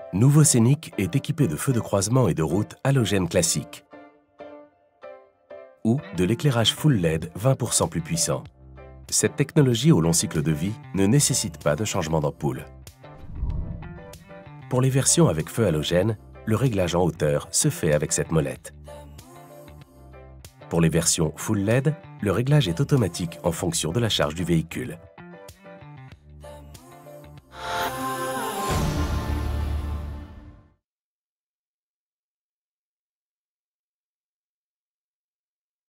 Nouveau Scénic est équipé de feux de croisement et de route halogène classique ou de l'éclairage full LED 20% plus puissant. Cette technologie au long cycle de vie ne nécessite pas de changement d'ampoule. Pour les versions avec feu halogène, le réglage en hauteur se fait avec cette molette. Pour les versions full LED, le réglage est automatique en fonction de la charge du véhicule.